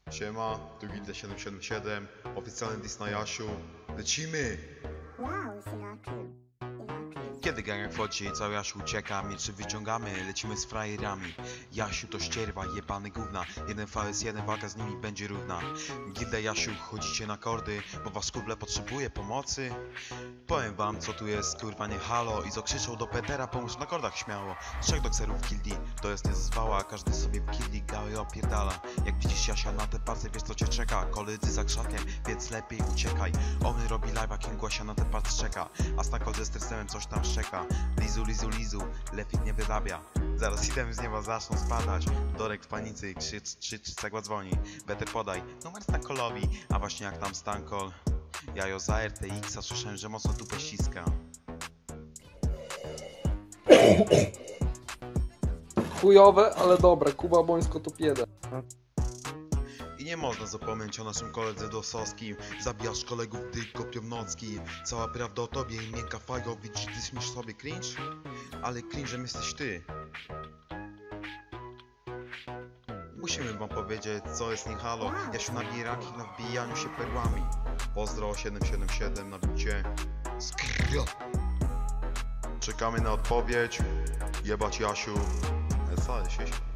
Siema, tu Gilda 777, oficjalny diss na Jasiu. Lecimy! Wow, Sinatra. Kiedy gang wchodzi, cały Jasiu ucieka, mieczy wyciągamy, lecimy z frajerami. Jasiu to ścierwa, jebany gówna, jeden VS, jeden walka z nimi będzie równa. Gilda Jasiu, chodzicie na kordy, bo was kurwa potrzebuje pomocy. Powiem wam co tu jest, kurwa nie halo, i zakrzyczał do Petera, pomóż na kordach śmiało. 3 dokserów Gildii, to jest nie zezwała, każdy sobie w Gildii gały opierdala. Jak widzisz Jasia na te palce, wiesz co cię czeka, koledzy za krzakiem, więc lepiej uciekaj. On robi live'a, kim Głasia na te palce czeka, a Snakol ze stresem coś tam szczeka. Lizu, lizu, lizu, lepiej nie wyrabia. Zaraz hitemy z nieba zaczną spadać. Dorek w panicy, krzycz, cegła dzwoni. Better podaj numer Snakolowi, a właśnie jak tam Stankol. Jajo za RTX-a, słyszałem, że mocno dupę ściska. Chujowe, ale dobre. Kuba Bońsko to pieda. I nie można zapomnieć o naszym koledze dosowskim. Zabijasz kolegów, gdy kopią nocki. Cała prawda o tobie i miękka fajgo. Widzisz, ty śmiesz sobie cringe? Ale cringe'em jesteś ty. Musimy wam powiedzieć, co jest nie halo. Jasiu nabije ranking na wbijaniu się perłami. Pozdro 777 na bicie. Skrio. Czekamy na odpowiedź. Jebać Jasiu. SA, sieć.